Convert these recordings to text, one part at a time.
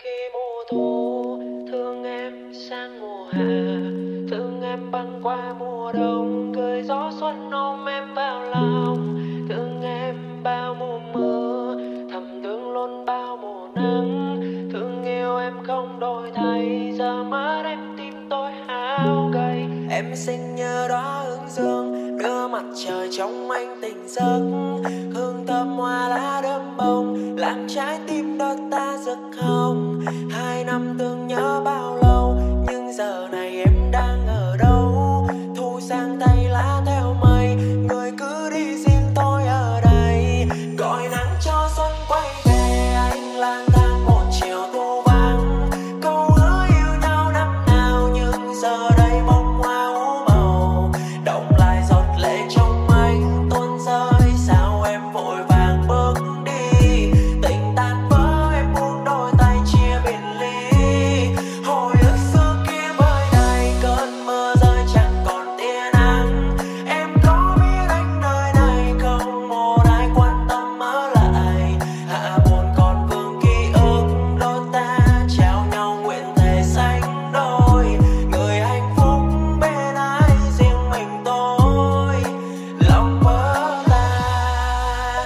khi mùa thu, thương em sang mùa hạ, thương em băng qua mùa đông, cơn gió xuân ôm em vào lòng, thương em bao mùa mưa, thầm thương luôn bao mùa nắng, thương yêu em không đổi thay, giờ mắt em tim tôi hao gầy. Em xinh như đóa hướng dương, đưa mặt trời trong anh tỉnh giấc, hương thơm hoa lá đơm bông, làm trái tim đôi ta rực hồng. 2 năm thương nhớ bao lâu, nhưng giờ này em đang ở đâu? Thu sang tay lá theo mây, người cứ đi riêng tôi ở đây. Gọi nắng cho xuân quay về, anh lang thang một chiều thu vắng. Câu hứa yêu nhau năm nào, nhưng giờ đây bông hoa ú màu, động lại giọt lệ trong anh tuôn rơi. Sao em vội vàng bước đi, tình tan vỡ em buông đôi tay chia biệt ly. Hồi ức xưa kia mới đây, cơn mưa rơi chẳng còn tia nắng. Em có biết anh nơi này không, một ai quan tâm ở lại. Hạ buồn còn vương ký ức, đôi ta trao nhau nguyện thề sánh đôi. Người hạnh phúc bên ai riêng mình tôi, lòng vỡ tan.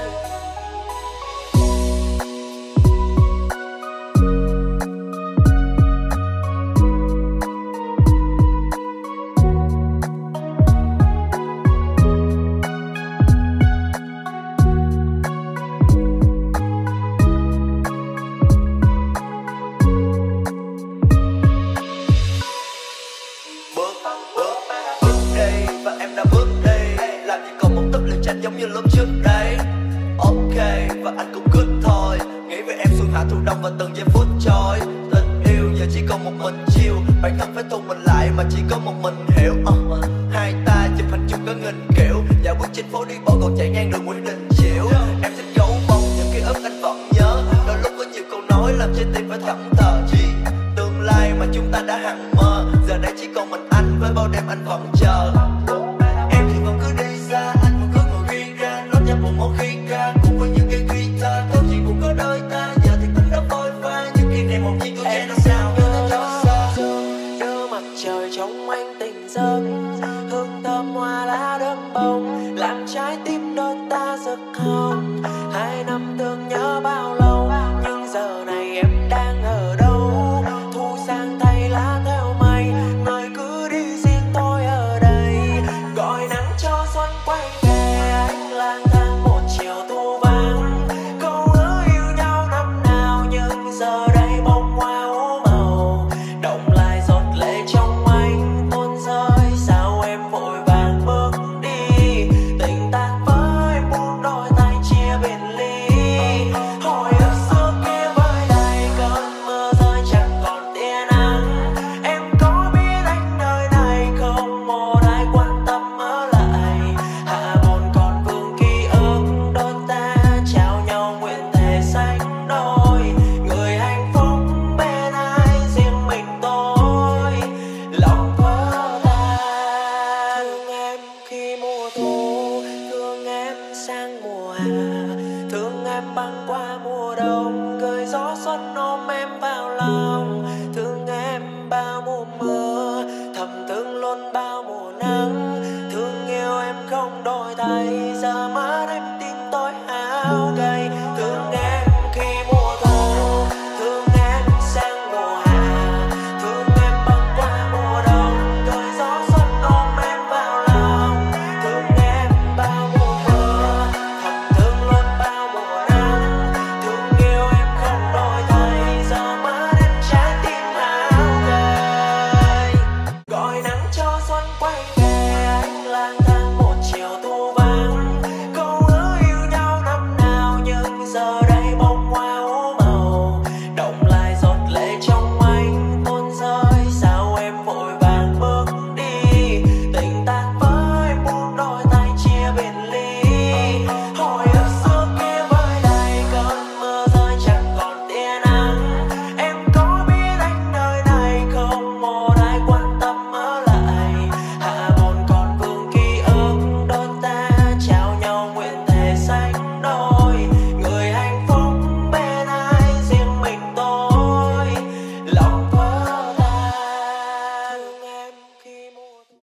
Bước, bước, bước đi và em đã bước đi. Làm gì còn một tấm liều tranh giống như lúc trước đây. Ok và anh cũng good thôi. Nghĩ về em xuân hạ thu đông và từng giây phút trôi. Tình yêu giờ chỉ còn một mình chiều, bản thân phải thu mình lại mà chỉ có một mình hiểu. Hai ta chụp hình chung có nghìn kiểu, dạo bước trên phố đi bộ còn chạy ngang đường Nguyễn Đình Chiểu. Em thích dấu bông những ký ức anh vẫn nhớ, đôi lúc có nhiều câu nói làm trái tim phải thẫn thờ. Tương lai mà chúng ta đã hằng mơ, giờ đây chỉ còn mình anh với bao đêm anh vẫn chờ. Em thì vẫn cứ đi xa, anh vẫn cứ ngồi ghi ra, nốt nhạc một mỗi khi ca cùng với những cái guitar. Câu chuyện cũng có đôi ta, giờ thì cũng đã phôi pha, những kỷ niệm một chiếc tuổi trẻ nó sao nhớ nó cho xa. Đưa mặt trời trong anh tỉnh giấc, hương thơm hoa lá đơm bông, làm trái tim đôi ta rực hồng. 2 năm thương nhớ bao lâu, nhưng giờ này em đang ở đâu? Thu sang tay lá theo mây, người cứ đi riêng tôi ở đây. Gọi nắng cho xuân quay về, anh lang thang một chiều thu vắng. Câu hứa yêu nhau năm nào, nhưng giờ đây bông hoa ú màu, động lại giọt lệ trong anh tuôn rơi. Sao em vội vàng bước đi, tình tan vỡ em buông đôi tay chia biệt ly. Hồi ức xưa kia mới đây, cơn mưa rơi chẳng còn tia nắng. Em có biết anh nơi này không, một ai quan tâm ở lại. Hạ buồn còn vương ký ức, đôi ta trao nhau nguyện thề sánh đôi. Người hạnh phúc bên ai riêng mình tôi, lòng vỡ tan. Thương em khi mùa thu, thương em sang mùa hạ, thương em băng qua mùa đông, cơn gió xuân ôm em vào